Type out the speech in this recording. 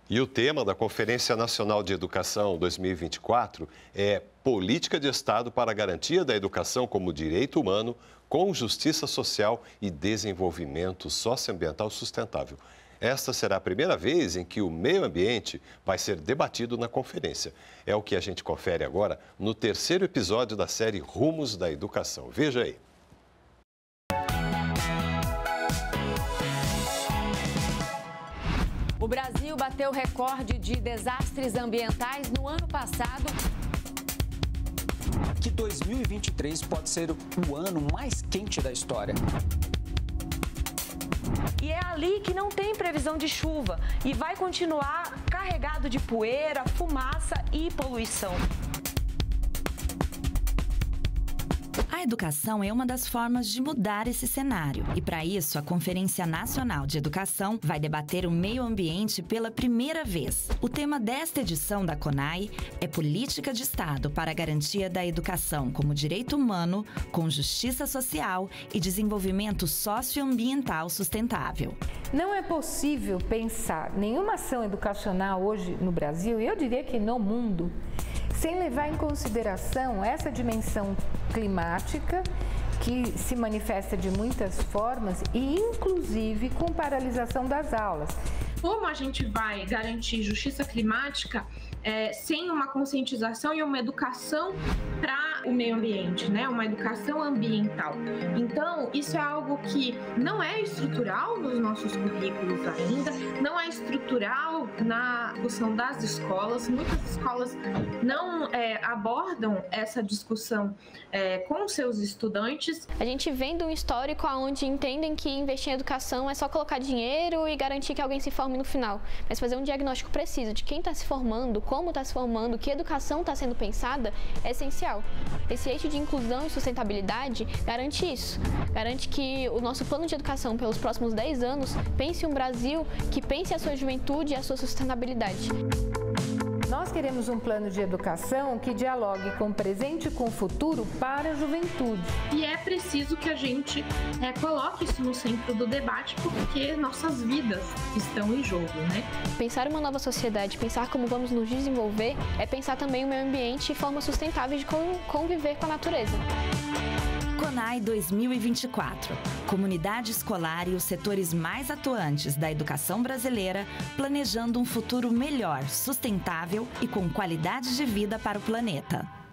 E o tema da Conferência Nacional de Educação 2024 é Política de Estado para a Garantia da Educação como Direito Humano, com Justiça Social e Desenvolvimento Socioambiental Sustentável. Esta será a primeira vez em que o meio ambiente vai ser debatido na conferência. É o que a gente confere agora no terceiro episódio da série Rumos da Educação. Veja aí. O Brasil bateu recorde de desastres ambientais no ano passado. Que 2023 pode ser o ano mais quente da história. E é ali que não tem previsão de chuva e vai continuar carregado de poeira, fumaça e poluição. A educação é uma das formas de mudar esse cenário. E para isso, a Conferência Nacional de Educação vai debater o meio ambiente pela primeira vez. O tema desta edição da CONAI é Política de Estado para a Garantia da Educação como Direito Humano, com Justiça Social e Desenvolvimento Socioambiental Sustentável. Não é possível pensar nenhuma ação educacional hoje no Brasil, e eu diria que no mundo, sem levar em consideração essa dimensão climática que se manifesta de muitas formas e inclusive com paralisação das aulas. Como a gente vai garantir justiça climática sem uma conscientização e uma educação para o meio ambiente, né? Uma educação ambiental. Então, isso é algo que não é estrutural nos nossos currículos ainda, não é estrutural na discussão das escolas. Muitas escolas não abordam essa discussão com seus estudantes. A gente vem de um histórico onde entendem que investir em educação é só colocar dinheiro e garantir que alguém se forme no final, mas fazer um diagnóstico preciso de quem está se formando, como está se formando, que educação está sendo pensada, é essencial. Esse eixo de inclusão e sustentabilidade garante isso, garante que o nosso plano de educação pelos próximos 10 anos pense um Brasil que pense a sua juventude e a sua sustentabilidade. Nós queremos um plano de educação que dialogue com o presente e com o futuro para a juventude. E é preciso que a gente coloque isso no centro do debate, porque nossas vidas estão em jogo, né? Pensar uma nova sociedade, pensar como vamos nos desenvolver, é pensar também o meio ambiente e formas sustentáveis de conviver com a natureza. CONAI 2024. Comunidade escolar e os setores mais atuantes da educação brasileira planejando um futuro melhor, sustentável e com qualidade de vida para o planeta.